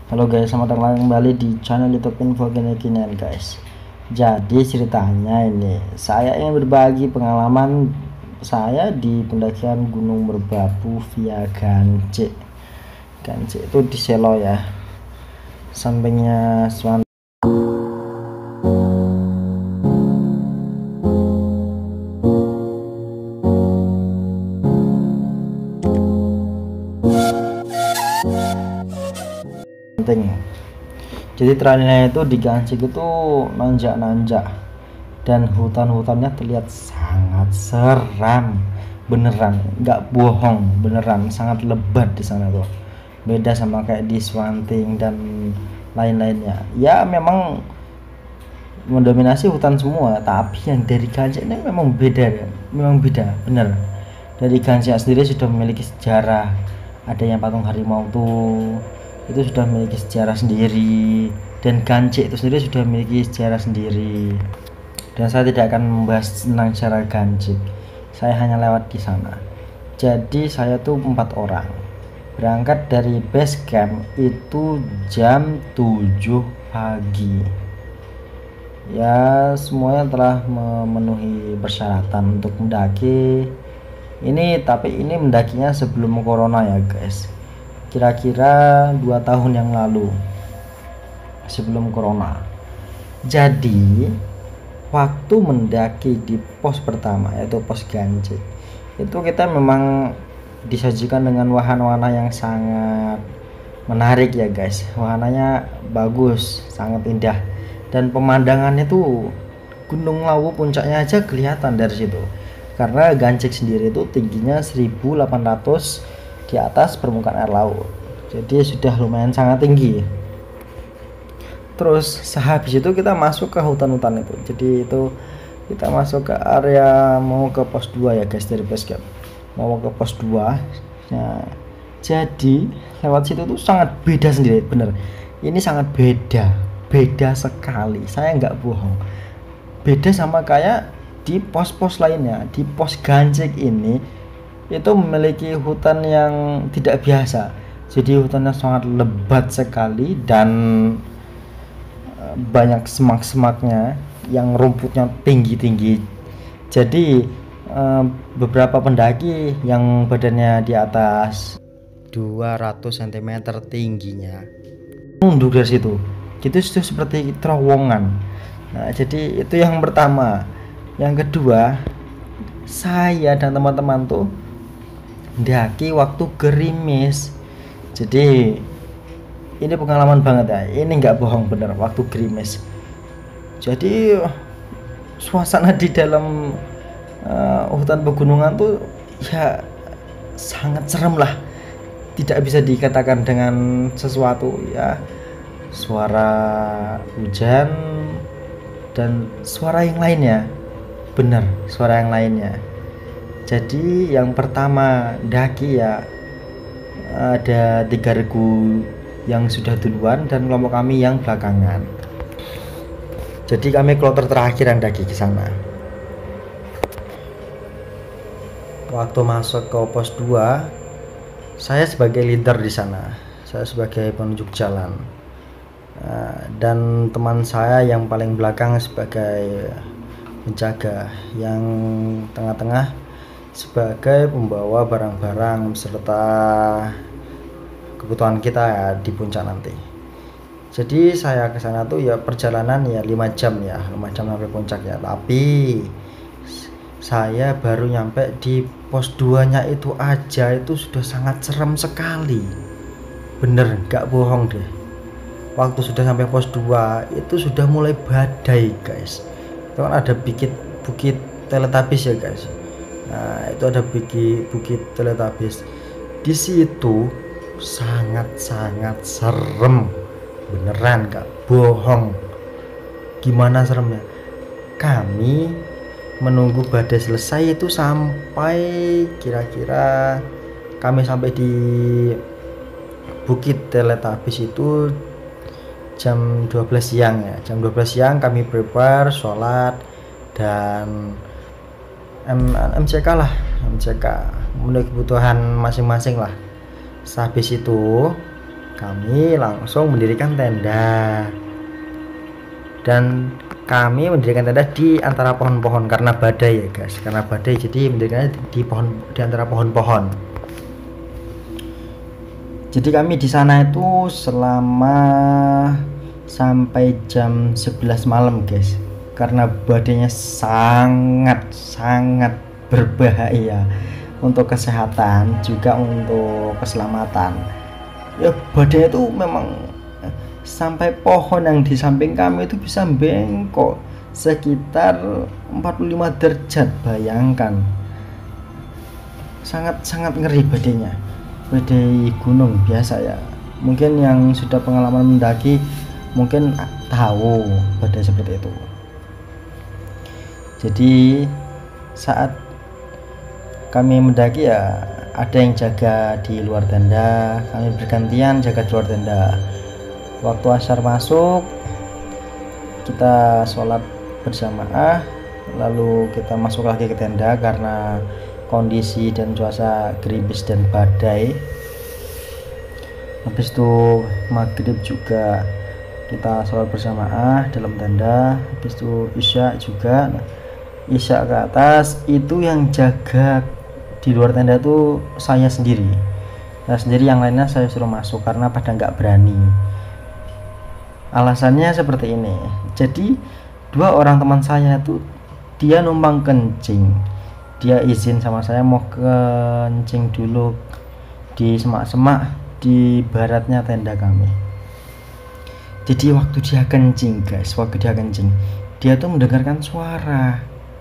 Halo guys, selamat datang kembali di channel YouTube Info Kini-Kinian guys. Jadi ceritanya ini, saya ingin berbagi pengalaman saya di pendakian Gunung Merbabu via Gancik. Gancik itu di Selo ya, sampingnya Swan. Jadi trailnya itu di Gancik itu nanjak-nanjak dan hutan-hutannya terlihat sangat seram, beneran nggak bohong, beneran sangat lebat di sana tuh, beda sama kayak di Swanting dan lain-lainnya. Ya memang mendominasi hutan semua, tapi yang dari Gancik ini memang beda ya, memang beda bener. Dari Gancik sendiri sudah memiliki sejarah, adanya patung harimau tuh itu sudah memiliki sejarah sendiri, dan Gancik itu sendiri sudah memiliki sejarah sendiri. Dan saya tidak akan membahas tentang sejarah Gancik, saya hanya lewat di sana. Jadi saya tuh 4 orang berangkat dari base camp itu jam 7 pagi. Ya semuanya telah memenuhi persyaratan untuk mendaki ini, tapi ini mendakinya sebelum corona ya guys, kira-kira 2 tahun yang lalu, sebelum corona. Jadi waktu mendaki di pos pertama yaitu pos Gancik itu kita memang disajikan dengan wahana-wahana yang sangat menarik ya guys. Wahananya bagus, sangat indah, dan pemandangannya tuh Gunung Lawu puncaknya aja kelihatan dari situ, karena Gancik sendiri itu tingginya 1800 di atas permukaan air laut, jadi sudah lumayan sangat tinggi. Terus sehabis itu kita masuk ke hutan-hutan itu, jadi itu kita masuk ke area mau ke pos 2 ya guys, dari base camp mau ke pos 2. Nah, jadi lewat situ tuh sangat beda sendiri, bener, ini sangat beda sekali, saya nggak bohong, beda sama kayak di pos-pos lainnya. Di pos Gancik ini itu memiliki hutan yang tidak biasa, jadi hutannya sangat lebat sekali dan banyak semak-semaknya yang rumputnya tinggi-tinggi. Jadi beberapa pendaki yang badannya di atas 200 cm tingginya mundur dari situ, gitu seperti terowongan. Nah, jadi itu yang pertama. Yang kedua, saya dan teman-teman tuh mendaki waktu gerimis. Jadi ini pengalaman banget ya, ini nggak bohong, bener, waktu gerimis. Jadi suasana di dalam hutan pegunungan tuh ya sangat serem lah, tidak bisa dikatakan dengan sesuatu ya. Suara hujan dan suara yang lainnya, bener, suara yang lainnya. Jadi yang pertama daki ya ada 3 regu yang sudah duluan dan kelompok kami yang belakangan. Jadi kami kloter terakhir yang daki ke sana. Waktu masuk ke pos 2, saya sebagai leader di sana, saya sebagai penunjuk jalan, dan teman saya yang paling belakang sebagai penjaga, yang tengah-tengah sebagai pembawa barang-barang serta kebutuhan kita ya di puncak nanti. Jadi saya ke sana tuh ya perjalanan ya 5 jam ya, 5 jam sampai puncak ya. Tapi saya baru nyampe di pos 2 nya itu aja itu sudah sangat serem sekali, bener gak bohong deh. Waktu sudah sampai pos 2 itu sudah mulai badai guys. Itu kan ada bukit Teletubbies ya guys. Nah, itu ada bukit Teletubbies. Di situ sangat-sangat serem, beneran gak bohong. Gimana seremnya? Kami menunggu badai selesai itu sampai kira-kira kami sampai di bukit Teletubbies itu jam 12 siang ya. Jam 12 siang kami prepare sholat dan MCK lah, MCK memenuhi kebutuhan masing-masing lah. Habis itu kami langsung mendirikan tenda, dan kami mendirikan tenda di antara pohon-pohon karena badai ya guys, karena badai jadi mendirikannya di antara pohon-pohon. Jadi kami di sana itu selama sampai jam 11 malam guys, karena badainya sangat berbahaya untuk kesehatan juga untuk keselamatan. Ya badai itu memang sampai pohon yang di samping kami itu bisa bengkok sekitar 45 derajat, bayangkan. Sangat ngeri badainya, badai gunung biasa ya. Mungkin yang sudah pengalaman mendaki mungkin tahu badai seperti itu. Jadi saat kami mendaki ya ada yang jaga di luar tenda, kami bergantian jaga di luar tenda. Waktu asar masuk, kita sholat berjamaah, lalu kita masuk lagi ke tenda karena kondisi dan cuaca gerimis dan badai. Habis itu maghrib juga kita sholat berjamaah dalam tenda. Habis itu isya juga. Isya ke atas itu yang jaga di luar tenda itu saya sendiri, yang lainnya saya suruh masuk karena pada nggak berani. Alasannya seperti ini, jadi 2 orang teman saya itu dia numpang kencing, dia izin sama saya mau kencing dulu di semak-semak di baratnya tenda kami. Jadi waktu dia kencing guys, dia tuh mendengarkan suara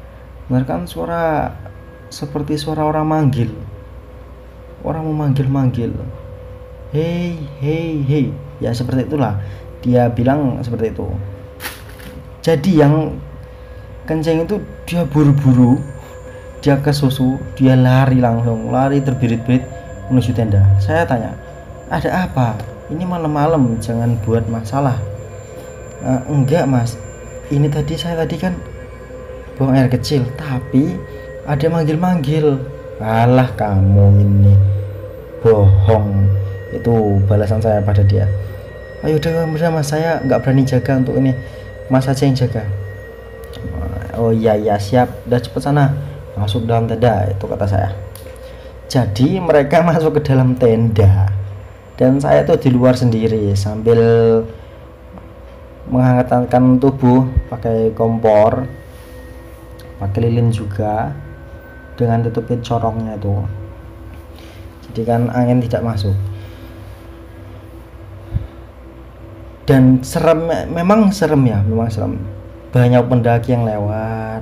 seperti suara orang manggil, orang memanggil, hei, ya seperti itulah dia bilang seperti itu. Jadi yang kencing itu dia buru-buru, dia ke susu, dia lari terbirit-birit menuju tenda. Saya tanya, ada apa? Ini malam-malam, jangan buat masalah. Enggak mas, ini saya tadi kan buang air kecil, tapi ada manggil-manggil. Alah kamu ini bohong, itu balasan saya pada dia. Ayo udah mas, saya nggak berani jaga untuk ini, mas aja yang jaga. Oh iya siap, udah cepet sana masuk dalam tenda, itu kata saya. Jadi mereka masuk ke dalam tenda dan saya tuh di luar sendiri sambil menghangatkan tubuh pakai kompor, pakai lilin juga dengan tutupin corongnya itu, jadi kan angin tidak masuk. Dan memang serem. Banyak pendaki yang lewat,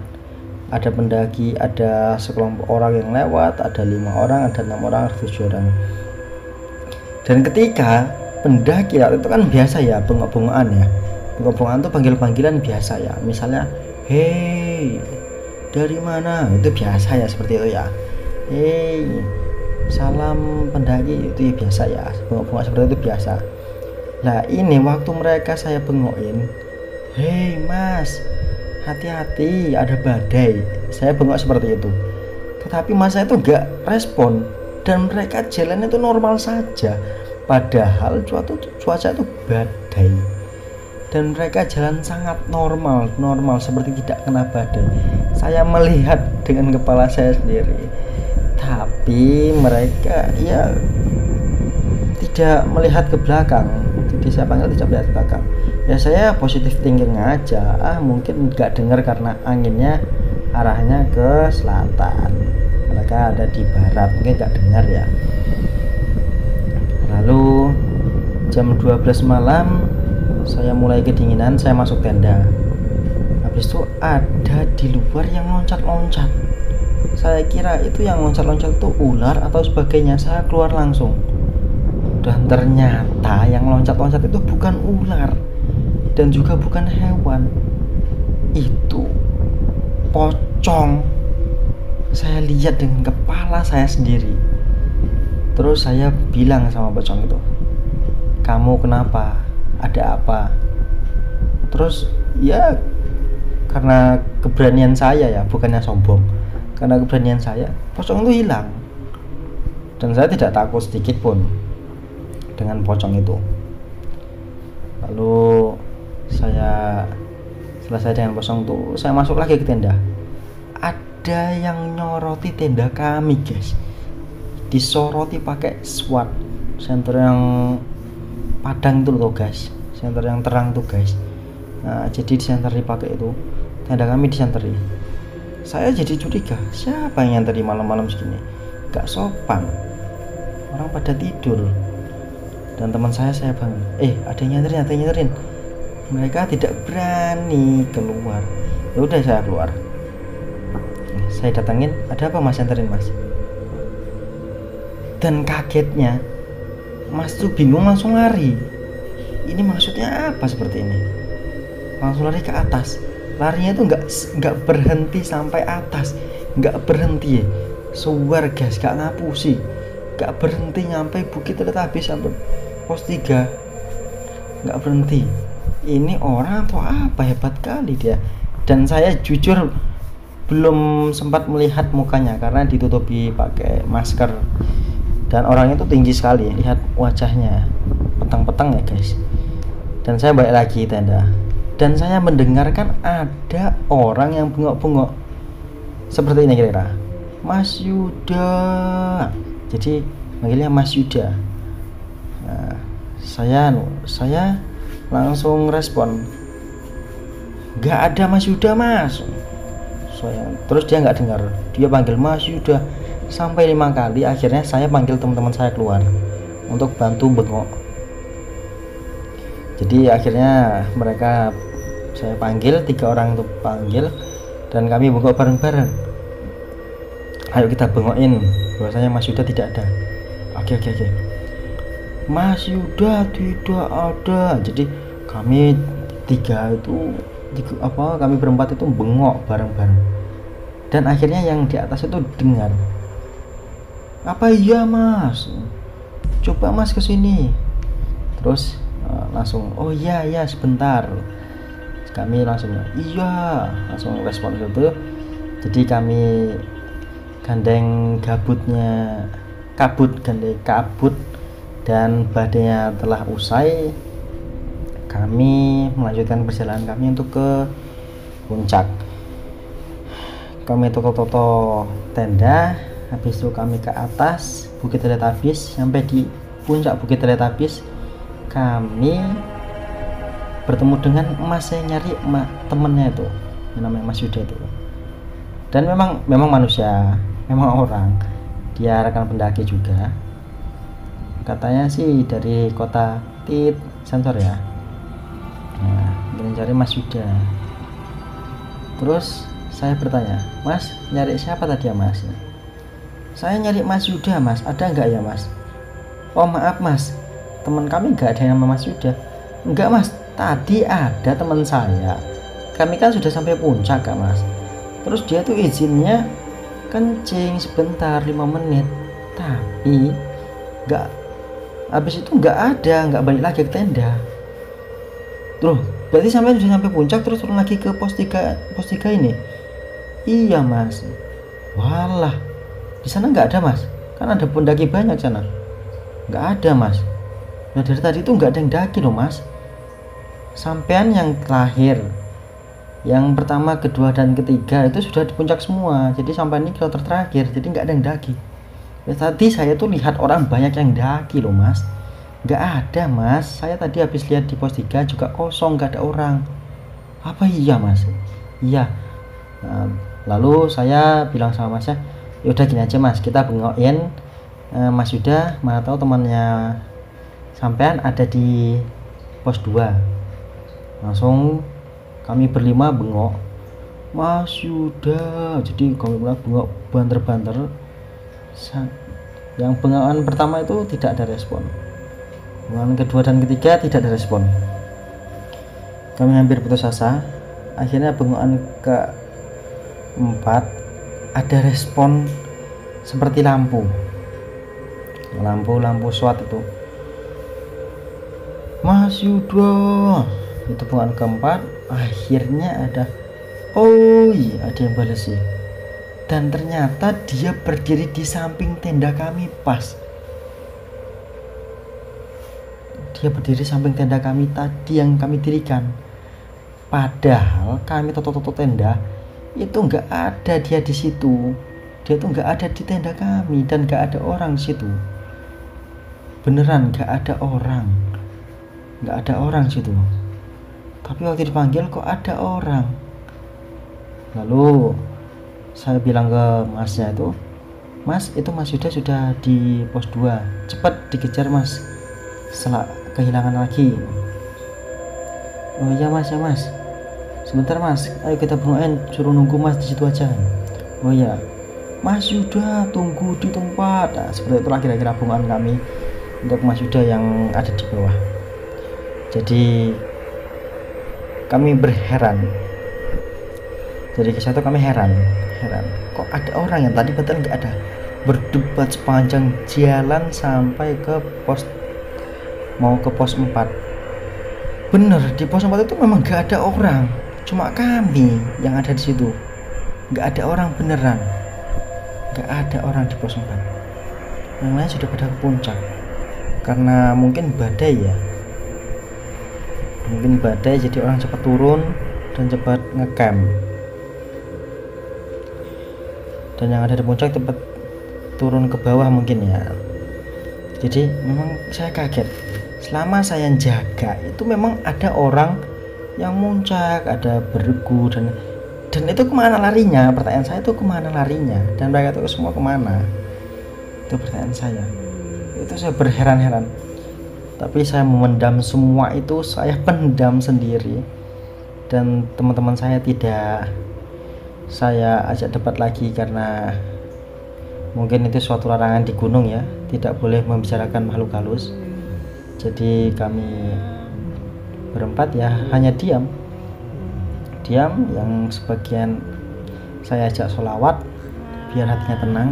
ada sekelompok orang yang lewat, ada 5 orang, ada 6 orang, ada 7 orang. Dan ketika pendaki itu kan biasa ya, bengok-bengokan ya, bengok-bengokan itu panggil-panggilan biasa ya, misalnya hei dari mana, itu biasa ya, seperti itu ya, hei salam pendaki, itu ya biasa ya, bengok-bengok seperti itu biasa. Nah ini waktu mereka saya bengokin, hei mas hati-hati ada badai, saya bengok seperti itu, tetapi mas saya itu gak respon dan mereka jalan itu normal saja, padahal cuaca itu badai dan mereka jalan sangat normal seperti tidak kena badai. Saya melihat dengan kepala saya sendiri, tapi mereka ya tidak melihat ke belakang. Jadi saya panggil tidak melihat ke belakang. Ya saya positif thinking aja, mungkin nggak dengar karena anginnya arahnya ke selatan, mereka ada di barat, mungkin nggak dengar ya. Lalu jam 12 malam saya mulai kedinginan, saya masuk tenda. Habis itu ada di luar yang loncat-loncat, saya kira itu yang loncat-loncat itu ular atau sebagainya. Saya keluar langsung dan ternyata yang loncat-loncat itu bukan ular dan juga bukan hewan, itu pocong. Saya lihat dengan kepala saya sendiri. Terus saya bilang sama pocong itu, kamu kenapa, ada apa? Terus ya karena keberanian saya ya, bukannya sombong, karena keberanian saya, pocong itu hilang dan saya tidak takut sedikit pun dengan pocong itu. Lalu saya selesai dengan kosong tuh, saya masuk lagi ke tenda. Ada yang nyoroti tenda kami guys, disoroti pakai SWAT, senter yang padang itu loh guys, senter yang terang tuh guys. Nah jadi disenteri pakai itu, tenda kami disenteri. Saya jadi curiga, siapa yang nyenteri malam-malam segini, gak sopan, orang pada tidur. Dan teman saya bangun, ada yang nyenterin. Mereka tidak berani keluar. Ya udah saya keluar. Saya datangin, ada apa mas, nyenterin mas? Dan kagetnya mas tuh bingung, langsung lari. Ini maksudnya apa seperti ini? Langsung lari ke atas. Larinya tuh nggak berhenti sampai atas, nggak berhenti. Suwer guys, gak ngapusi, gak berhenti nyampe Bukit Teletabis sampai pos 3, nggak berhenti. Ini orang atau apa, hebat kali dia. Dan saya jujur belum sempat melihat mukanya karena ditutupi pakai masker, dan orangnya itu tinggi sekali, lihat wajahnya petang-petang ya guys. Dan saya balik lagi tenda, dan saya mendengarkan ada orang yang bengok-bengok seperti ini kira-kira, Mas Yuda. Jadi manggilnya Mas Yuda. Nah, saya langsung respon, nggak ada Mas Yuda mas. Terus dia nggak dengar, dia panggil Mas Yuda sampai 5 kali. Akhirnya saya panggil teman-teman saya keluar untuk bantu bengok. Jadi akhirnya mereka saya panggil, 3 orang untuk panggil, dan kami bengok bareng-bareng. Ayo kita bengokin bahwasanya Mas Yuda tidak ada. Oke. Mas Yuda tidak ada. Jadi kami kami berempat itu bengok bareng-bareng. Dan akhirnya yang di atas itu dengar, apa iya mas, coba mas kesini. Terus langsung, oh iya sebentar. Kami langsung langsung respon itu. Jadi kami gandeng kabut, dan badainya telah usai. Kami melanjutkan perjalanan kami untuk ke puncak. Kami toto tenda, habis itu kami ke atas Bukit Teletabis. Sampai di puncak Bukit Teletabis kami bertemu dengan emas yang nyari temennya itu, yang namanya Mas Yuda itu. Dan memang manusia, memang orang, dia rekan pendaki juga. Katanya sih dari kota Sensor ya. Nah, mencari Mas Yuda. Terus saya bertanya, Mas nyari siapa tadi ya mas? Saya nyari Mas Yuda mas, ada nggak ya mas? Oh maaf mas, teman kami nggak ada yang nama Mas Yuda. Enggak mas, tadi ada teman saya. Kami kan sudah sampai puncak kak mas. Terus dia tuh izinnya kencing sebentar 5 menit, tapi nggak, habis itu nggak balik lagi ke tenda. Tuh berarti sampai sudah sampai puncak terus turun lagi ke pos 3 ini. Iya mas. Walah, di sana nggak ada mas, kan ada pendaki banyak sana. Nggak ada mas. Nah dari tadi itu nggak ada yang daki loh mas. Sampean yang terakhir, yang pertama, kedua, dan ketiga itu sudah di puncak semua. Jadi sampai ini kloter terakhir, jadi nggak ada yang daki. Ya, tadi saya tuh lihat orang banyak yang daki loh mas. Nggak ada mas, saya tadi habis lihat di pos 3 juga kosong, nggak ada orang. Apa iya mas? Iya. Nah, lalu saya bilang sama masnya, yaudah gini aja mas, kita bengokin Mas Yuda, mana tahu temannya sampean ada di pos 2. Langsung kami berlima bengok Mas Yuda. Jadi kami bengok banter-banter. Yang bengokan pertama itu tidak ada respon, bengokan kedua dan ketiga tidak ada respon. Kami hampir putus asa. Akhirnya bengokan keempat ada respon seperti lampu SWAT itu. Mas Yuda, itu bengokan keempat. Akhirnya ada, oh iya ada yang balas sih. Dan ternyata dia berdiri di samping tenda kami pas. dia berdiri samping tenda kami tadi yang kami dirikan. Padahal kami toto-toto tenda itu nggak ada dia di situ. Dia tuh nggak ada di tenda kami dan nggak ada orang di situ. Beneran nggak ada orang, nggak ada orang situ. Tapi waktu dipanggil kok ada orang. Lalu saya bilang ke masnya itu, Mas, itu Mas Yuda sudah di pos 2, cepat dikejar Mas, setelah kehilangan lagi. Oh iya Mas, ya Mas, sebentar Mas, ayo kita bermain, suruh nunggu Mas di situ aja. Oh iya Mas Yuda, tunggu di tempat. Nah, seperti itulah kira-kira bungaan kami untuk Mas Yuda yang ada di bawah. Jadi kami berheran. Jadi ke situ kami heran, kok ada orang yang tadi betul nggak ada. Berdebat sepanjang jalan sampai ke mau ke pos 4. Bener, di pos 4 itu memang nggak ada orang, cuma kami yang ada di situ. Nggak ada orang beneran, nggak ada orang di pos 4. Yang lain sudah pada ke puncak karena mungkin badai ya, jadi orang cepat turun dan cepat ngecamp. Dan yang ada di puncak tempat turun ke bawah mungkin ya. Jadi memang saya kaget, selama saya jaga itu memang ada orang yang muncak, ada beregu, dan itu kemana larinya? Pertanyaan saya itu kemana larinya, dan mereka itu semua kemana? Itu pertanyaan saya. Itu saya berheran-heran. Tapi saya memendam semua itu, saya pendam sendiri, dan teman-teman saya tidak saya ajak debat lagi karena mungkin itu suatu larangan di gunung ya, tidak boleh membicarakan makhluk halus. Jadi kami berempat ya hanya diam, yang sebagian saya ajak sholawat biar hatinya tenang.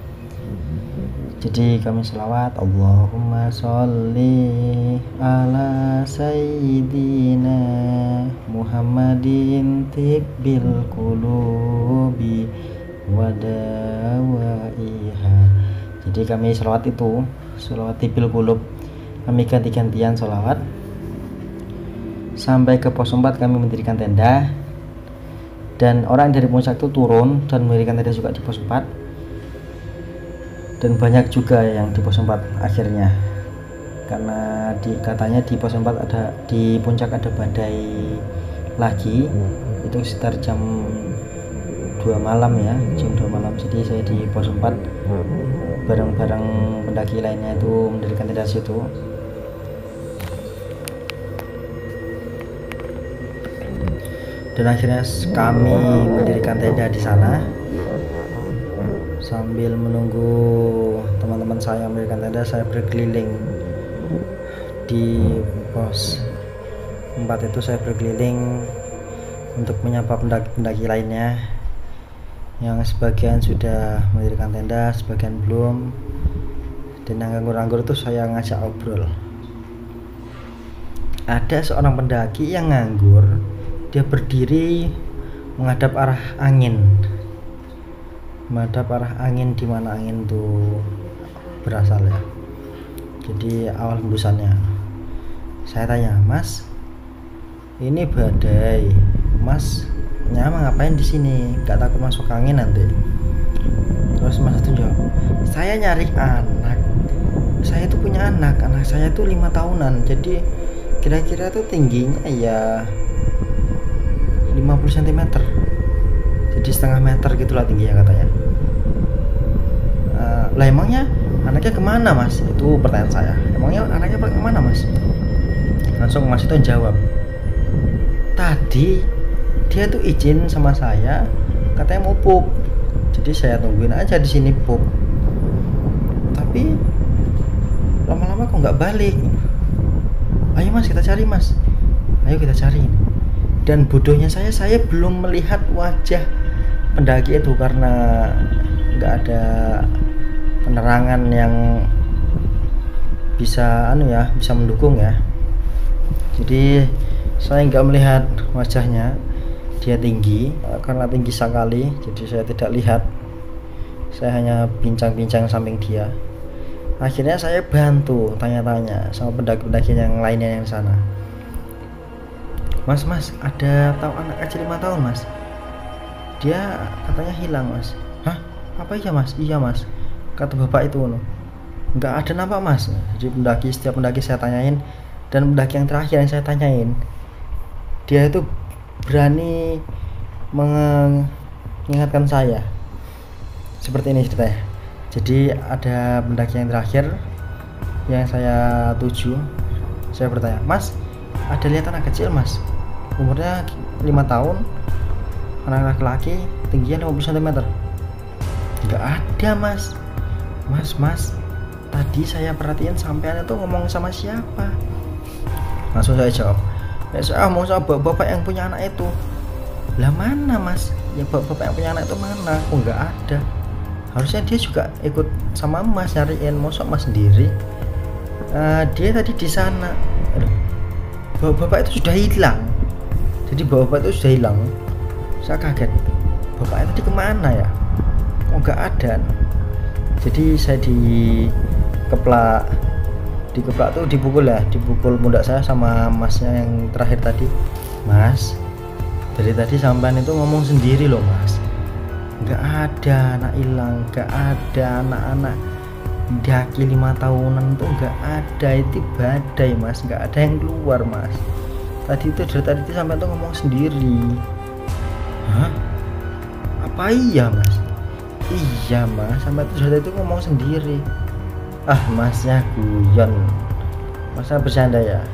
Jadi kami sholawat, Allahumma sholli ala sayyidina Muhammadin tibbil qulubi wadawaiha. Jadi kami sholawat itu, sholawat tibbil qulub, kami ganti-gantian sholawat sampai ke pos 4. Kami mendirikan tenda dan orang dari puncak itu turun dan mendirikan tenda juga di pos 4. Dan banyak juga yang di pos 4 akhirnya, karena katanya di pos 4 ada, di puncak ada badai lagi. Itu sekitar jam 2 malam ya, jam 2 malam. Jadi saya di pos 4 bareng-bareng pendaki lainnya itu mendirikan tenda situ. Dan akhirnya kami mendirikan tenda di sana sambil menunggu teman-teman saya mendirikan tenda. Saya berkeliling di pos 4 itu, saya berkeliling untuk menyapa pendaki-pendaki lainnya yang sebagian sudah mendirikan tenda, sebagian belum. Dan yang nganggur-nganggur itu saya ngajak obrol. Ada seorang pendaki yang nganggur, dia berdiri menghadap arah angin, di mana angin itu berasal ya. Jadi awal hembusannya. Saya tanya, Mas, ini badai, Mas nyama ngapain di sini? Gak takut masuk angin nanti? Terus Mas itu jawab, saya nyari anak. Saya tuh punya anak saya tuh 5 tahunan. Jadi kira-kira tuh tingginya ya 50 cm. Jadi setengah meter gitulah tingginya katanya. Lah emangnya anaknya kemana Mas? Itu pertanyaan saya. Emangnya anaknya kemana Mas? Langsung Mas itu jawab, tadi dia tuh izin sama saya, katanya mau pup. Jadi saya tungguin aja di sini pup. Tapi lama-lama kok nggak balik. Ayo Mas kita cari Mas. Ayo kita cari. Dan bodohnya saya belum melihat wajah pendaki itu karena nggak ada penerangan yang bisa bisa mendukung ya. Jadi saya nggak melihat wajahnya. Dia tinggi, karena tinggi sekali, jadi saya tidak lihat. Saya hanya bincang-bincang samping dia. Akhirnya saya bantu tanya-tanya sama pendaki-pendaki yang lainnya yang sana. Mas, ada tahu anak kecil 5 tahun mas? Dia katanya hilang mas. Hah? Apa iya mas? Iya mas, kata bapak itu no. Nggak ada nampak mas. Jadi setiap pendaki saya tanyain, dan pendaki yang terakhir yang saya tanyain, dia itu berani mengingatkan saya seperti ini ceritanya. Jadi ada pendaki yang terakhir yang saya tuju, saya bertanya, mas ada lihat anak kecil mas, umurnya 5 tahun, anak laki-laki, tingginya 50 cm? Nggak ada mas. Mas, tadi saya perhatiin sampean itu ngomong sama siapa? Langsung saya jawab, ya saya mau sama bapak yang punya anak itu. Lah mana mas? Ya bapak yang punya anak itu mana? Oh nggak ada. Harusnya dia juga ikut sama mas nyariin, mosok mas sendiri. Dia tadi di sana. Bapak itu sudah hilang. Jadi bapak itu sudah hilang. Saya kaget, bapaknya tadi kemana ya? Oh nggak ada. Jadi saya dikeplak tuh, dipukul pundak saya sama masnya yang terakhir tadi. Mas, dari tadi sampean itu ngomong sendiri loh mas, nggak ada anak hilang, nggak ada anak-anak daki 5 tahunan tuh nggak ada. Itu badai mas, nggak ada yang keluar mas. Tadi itu dari tadi itu sampai tuh ngomong sendiri. Hah? Apa iya mas? Iya mas, sampai tuh dari itu ngomong sendiri. Masnya guyon, masa bercanda ya?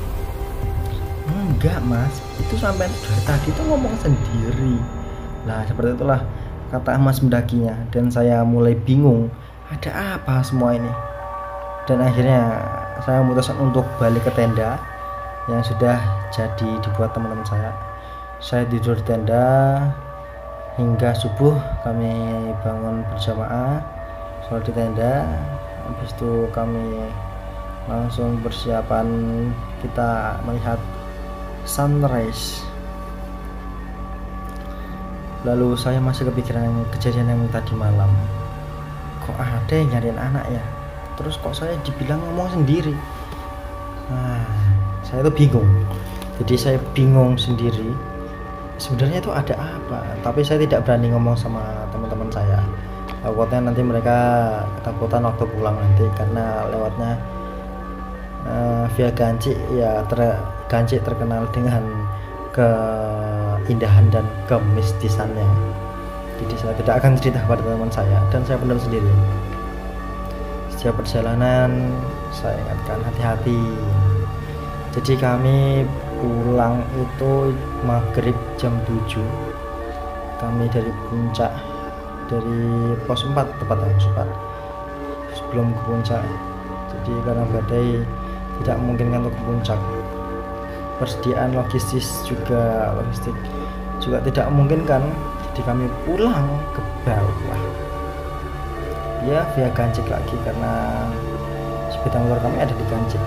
Enggak mas, itu sampai dari tadi tuh ngomong sendiri. Lah seperti itulah kata mas mendakinya, dan saya mulai bingung ada apa semua ini. Dan akhirnya saya memutuskan untuk balik ke tenda yang sudah jadi dibuat teman-teman saya. Saya tidur di tenda hingga subuh. Kami bangun berjamaah, sholat di tenda. Habis itu kami langsung persiapan kita melihat sunrise. Lalu saya masih kepikiran kejadian yang tadi malam. Kok ada yang nyariin anak ya? Terus kok saya dibilang ngomong sendiri? Saya tuh bingung. Jadi saya bingung sendiri. Sebenarnya itu ada apa? Tapi saya tidak berani ngomong sama teman-teman saya. Takutnya nanti mereka ketakutan waktu pulang nanti, karena lewatnya via Gancik ya. Gancik terkenal dengan keindahan dan kemistisannya. Jadi saya tidak akan cerita kepada teman saya, dan saya pendam sendiri. Setiap perjalanan saya ingatkan hati-hati. Jadi kami pulang itu maghrib jam 7. Kami dari puncak, dari pos 4 tepatnya, pos 4, sebelum ke puncak. Jadi karena badai tidak memungkinkan untuk ke puncak. Persediaan logistik juga tidak memungkinkan. Jadi kami pulang ke bawah ya via Gancik lagi, karena sepeda motor kami ada di Gancik.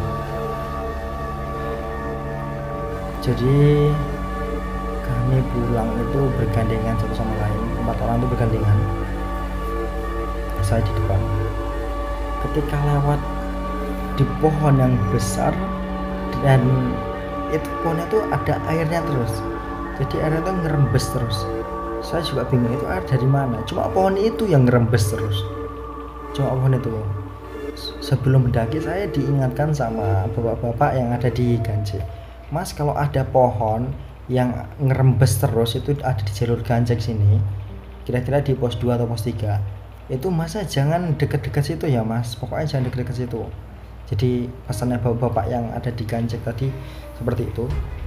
Jadi kami pulang itu bergandengan satu sama lain, 4 orang itu bergandengan, saya di depan. Ketika lewat di pohon yang besar, dan itu pohonnya tuh ada airnya terus, jadi airnya tuh ngerembes terus. Saya juga bingung itu air dari mana, cuma pohon itu yang ngerembes terus, cuma pohon itu. Sebelum mendaki saya diingatkan sama bapak-bapak yang ada di Gancik, mas kalau ada pohon yang ngerembes terus itu ada di jalur Gancik sini, kira-kira di pos 2 atau pos 3, itu masa jangan deket-deket situ ya mas, pokoknya jangan deket-deket situ. Jadi pesannya bapak-bapak yang ada di Gancik tadi seperti itu.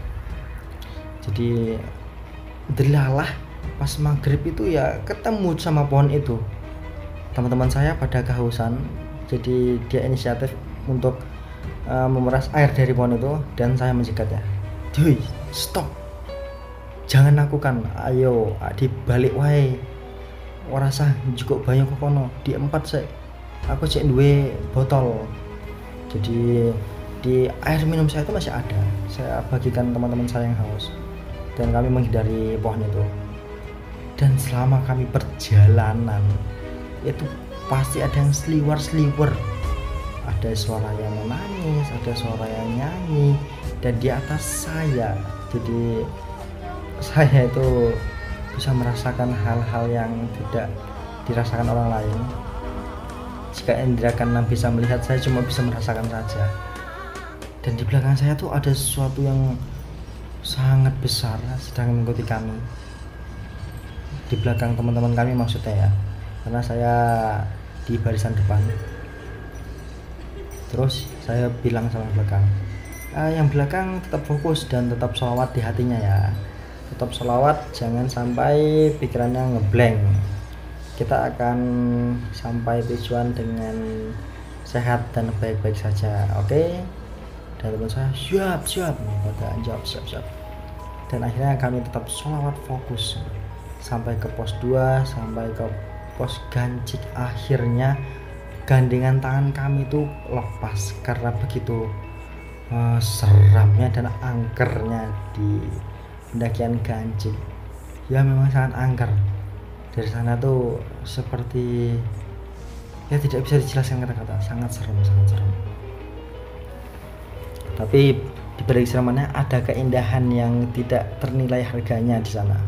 Jadi delalah pas maghrib itu ya ketemu sama pohon itu. Teman-teman saya pada kehausan, jadi dia inisiatif untuk memeras air dari pohon itu, dan saya mencegatnya. Doi, stop, jangan lakukan, ayo dibalik wae, ora sah cukup banyak kok kono, di 4 sik aku cek duwe botol. Jadi di air minum saya itu masih ada, saya bagikan teman-teman saya yang haus, dan kami menghindari pohon itu. Dan selama kami perjalanan itu pasti ada yang seliwer-seliwer ada suara yang menangis, ada suara yang nyanyi, dan di atas saya. Jadi saya itu bisa merasakan hal-hal yang tidak dirasakan orang lain. Jika indera keenam bisa melihat, saya cuma bisa merasakan saja. Dan di belakang saya tuh ada sesuatu yang sangat besar sedang mengikuti kami. Di belakang teman-teman kami maksudnya ya, karena saya di barisan depan. Terus saya bilang sama belakang, yang belakang tetap fokus dan tetap sholawat di hatinya ya. Tetap sholawat, jangan sampai pikirannya ngeblank. Kita akan sampai tujuan dengan sehat dan baik-baik saja, oke? Dan teman saya siap pada jawab siap. Dan akhirnya kami tetap sholawat fokus sampai ke pos 2, sampai ke pos gancik. Akhirnya gandengan tangan kami itu lepas karena begitu seramnya dan angkernya di pendakian gancik. Ya memang sangat angker. Dari sana tuh seperti ya tidak bisa dijelaskan kata-kata, sangat serem. Tapi di balik keseremannya ada keindahan yang tidak ternilai harganya di sana.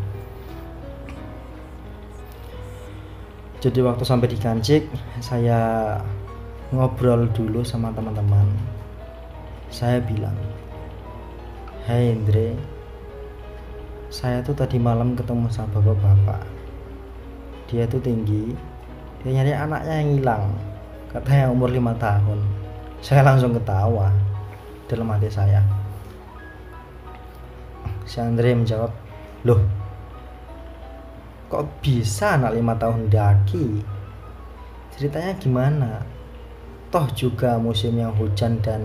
Jadi waktu sampai di Gancik, saya ngobrol dulu sama teman-teman. Saya bilang, "Hai Indre, saya tuh tadi malam ketemu sama bapak-bapak. Dia tuh tinggi, dia nyari anaknya yang hilang, katanya umur 5 tahun. Saya langsung ketawa dalam hati saya. Si Andre menjawab, "Loh, kok bisa anak 5 tahun daki? Ceritanya gimana? Toh juga musim yang hujan dan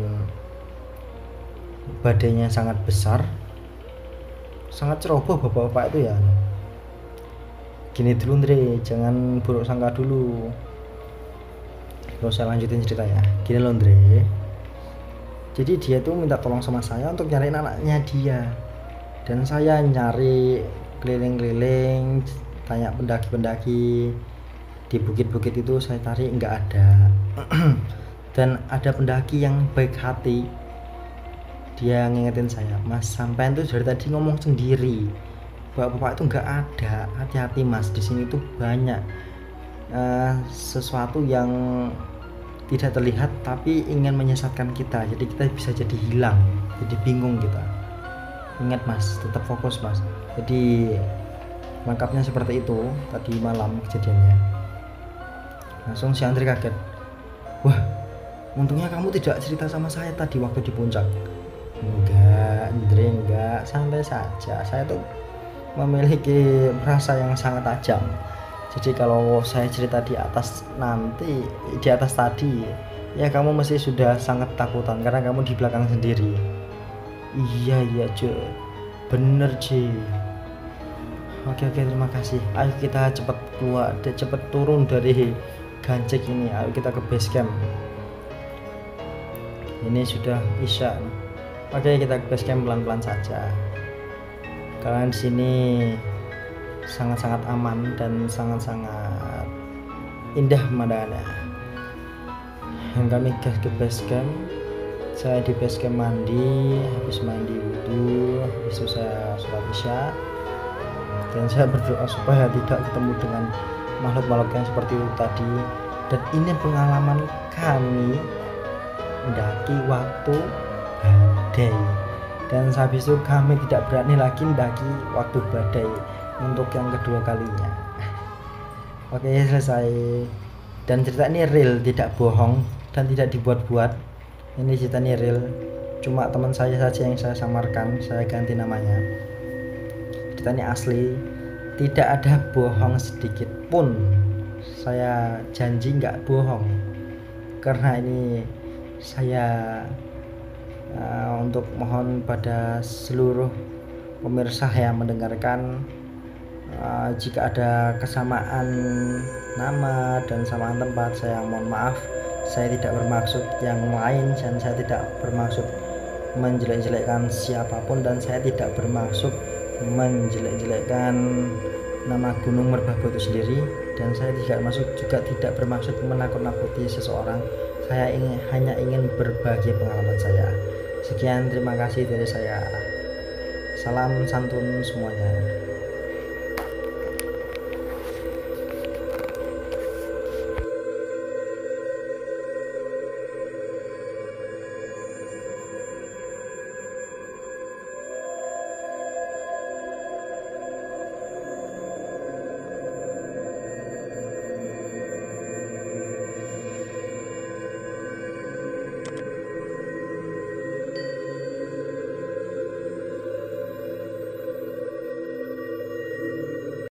badainya sangat besar. Sangat ceroboh bapak-bapak itu ya." Gini dulu Andre, jangan buruk sangka dulu. Terus saya lanjutin ceritanya. Gini loh Andre, jadi dia tuh minta tolong sama saya untuk nyariin anaknya dia. Dan saya nyari keliling-keliling, tanya pendaki-pendaki di bukit-bukit itu, saya cari nggak ada. Dan ada pendaki yang baik hati, dia ngingetin saya, "Mas, sampean tuh dari tadi ngomong sendiri, bapak-bapak itu nggak ada. Hati-hati Mas, di sini tuh banyak sesuatu yang tidak terlihat tapi ingin menyesatkan kita. Jadi kita bisa jadi hilang, jadi bingung kita. Ingat Mas, tetap fokus Mas." Jadi lengkapnya seperti itu tadi malam kejadiannya. Langsung si Andri kaget. "Wah, untungnya kamu tidak cerita sama saya tadi waktu di puncak." "Enggak Andre, enggak, santai saja. Saya tuh memiliki rasa yang sangat tajam. Jadi kalau saya cerita di atas tadi, ya kamu mesti sudah sangat takutan karena kamu di belakang sendiri." Iya Jo, bener Ji. Oke, terima kasih. Ayo kita cepat keluar, cepat turun dari Gancik ini. Ayo kita ke base camp. Ini sudah isya. Oke, kita ke base camp pelan-pelan saja. Karena di sini sangat-sangat aman dan sangat-sangat indah pemandangannya. Dan kami ke base camp. Saya di base camp mandi, habis mandi wudhu, habis itu saya sholat isya. Dan saya berdoa supaya tidak ketemu dengan makhluk-makhluk yang seperti itu tadi. Dan ini pengalaman kami mendaki waktu badai. Dan habis itu kami tidak berani lagi mendaki waktu badai untuk yang kedua kalinya. Oke, selesai. Dan cerita ini real, tidak bohong dan tidak dibuat-buat. Ini cerita ini real, cuma teman saya saja yang saya samarkan, saya ganti namanya. Cerita ini asli, tidak ada bohong sedikit pun. Saya janji nggak bohong, karena ini saya untuk mohon pada seluruh pemirsa yang mendengarkan, jika ada kesamaan nama dan samaan tempat, saya mohon maaf. Saya tidak bermaksud yang lain, dan saya tidak bermaksud menjelek-jelekkan siapapun, dan saya tidak bermaksud menjelek-jelekkan nama Gunung Merbabu itu sendiri, dan saya juga tidak bermaksud menakut-nakuti seseorang. Saya hanya ingin berbagi pengalaman saya. Sekian, terima kasih dari saya. Salam santun semuanya.